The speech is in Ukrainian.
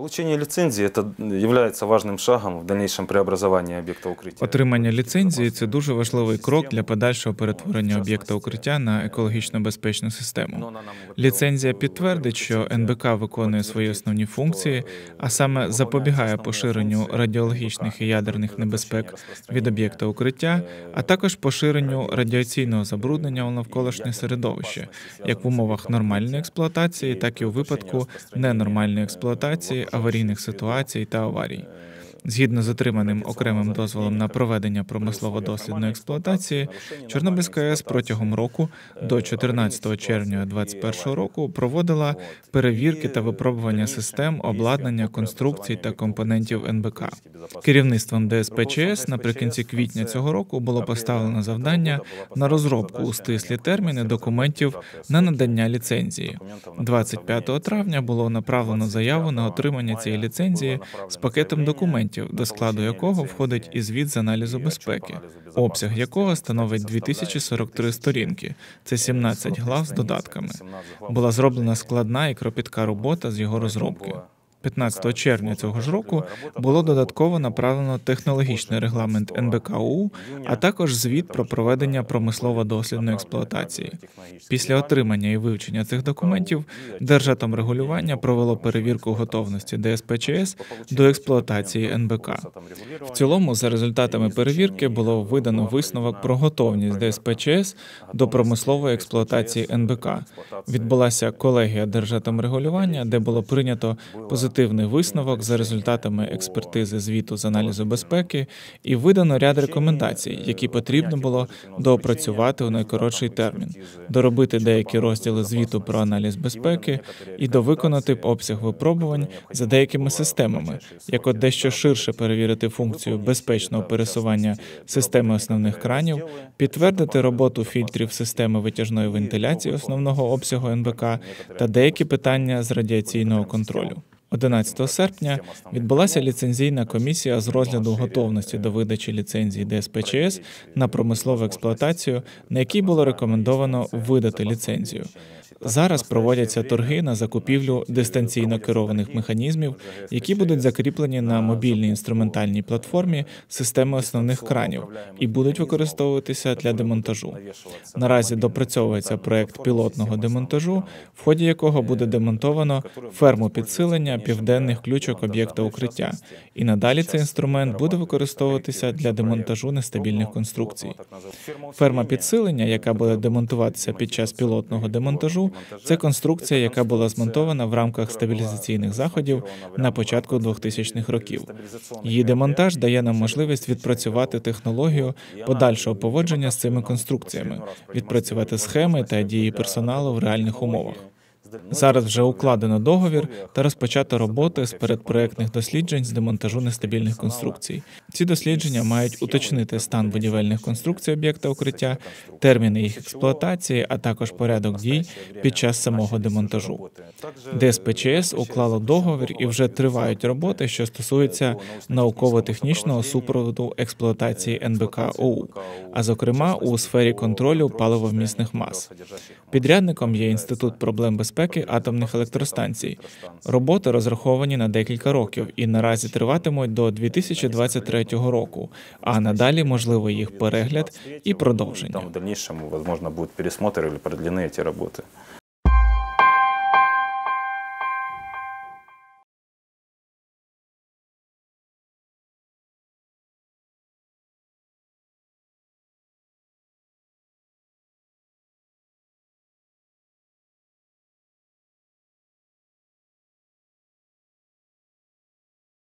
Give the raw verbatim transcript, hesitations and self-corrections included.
Получение лицензии – это является важным шагом в дальнейшем преобразовании объекта укрытия. Отримання ліцензії – це дуже важливий крок для подальшого перетворення об'єкта укриття на екологічно безпечну систему. Ліцензія підтвердить, що ен бе ка виконує свої основні функції, а саме запобігає поширенню радіологічних і ядерних небезпек від об'єкта укриття, а також поширенню радіаційного забруднення у навколишнє середовище, як в умовах нормальної експлуатації, так і у випадку ненормальної експлуатації, аварійних ситуацій та аварій. Згідно з отриманим окремим дозволом на проведення промислово-дослідної експлуатації, Чорнобильська АЕС протягом року до чотирнадцятого червня двадцять першого року проводила перевірки та випробування систем, обладнання, конструкцій та компонентів ен бе ка. Керівництвом де ес пе че ес наприкінці квітня цього року було поставлено завдання на розробку у стислі терміни документів на надання ліцензії. двадцять п'ятого травня було направлено заяву на отримання цієї ліцензії з пакетом документів, до складу якого входить і звіт з аналізу безпеки, обсяг якого становить дві тисячі сорок три сторінки, це сімнадцять глав з додатками. Була зроблена складна і кропітка робота з його розробки. п'ятнадцятого червня цього ж року було додатково направлено технологічний регламент ен бе ка о у, а також звіт про проведення промислово-дослідної експлуатації. Після отримання і вивчення цих документів Держатомрегулювання провело перевірку готовності де ес пе че ес до експлуатації ен бе ка. В цілому, за результатами перевірки було видано висновок про готовність де ес пе че ес до промислової експлуатації ен бе ка. Відбулася колегія Держатомрегулювання, де було прийнято позитивне Позитивний висновок за результатами експертизи звіту з аналізу безпеки і видано ряд рекомендацій, які потрібно було доопрацювати у найкоротший термін, доробити деякі розділи звіту про аналіз безпеки і довиконати обсяг випробувань за деякими системами, як от дещо ширше перевірити функцію безпечного пересування системи основних кранів, підтвердити роботу фільтрів системи витяжної вентиляції основного обсягу ен бе ка та деякі питання з радіаційного контролю. одинадцятого серпня відбулася ліцензійна комісія з розгляду готовності до видачі ліцензії де ес пе че ес на промислову експлуатацію, на якій було рекомендовано видати ліцензію. Зараз проводяться торги на закупівлю дистанційно керованих механізмів, які будуть закріплені на мобільній інструментальній платформі системи основних кранів і будуть використовуватися для демонтажу. Наразі допрацьовується проект пілотного демонтажу, в ході якого буде демонтовано ферму підсилення південних ключок об'єкта укриття, і надалі цей інструмент буде використовуватися для демонтажу нестабільних конструкцій. Ферма підсилення, яка буде демонтуватися під час пілотного демонтажу, це конструкція, яка була змонтована в рамках стабілізаційних заходів на початку двохтисячних років. Її демонтаж дає нам можливість відпрацювати технологію подальшого поводження з цими конструкціями, відпрацювати схеми та дії персоналу в реальних умовах. Зараз вже укладено договір та розпочато роботи з передпроектних досліджень з демонтажу нестабільних конструкцій. Ці дослідження мають уточнити стан будівельних конструкцій об'єкта укриття, терміни їх експлуатації, а також порядок дій під час самого демонтажу. де ес пе че ес уклало договір і вже тривають роботи, що стосуються науково-технічного супроводу експлуатації ен бе ка о у, а зокрема у сфері контролю паливовмісних мас. Підрядником є Інститут проблем безпеки атомних електростанцій. Роботи розраховані на декілька років і наразі триватимуть до дві тисячі двадцять третього року, а надалі можливо їх перегляд і продовження. В дальнейшем, можливо, буде пересмотр або продлені ці роботи.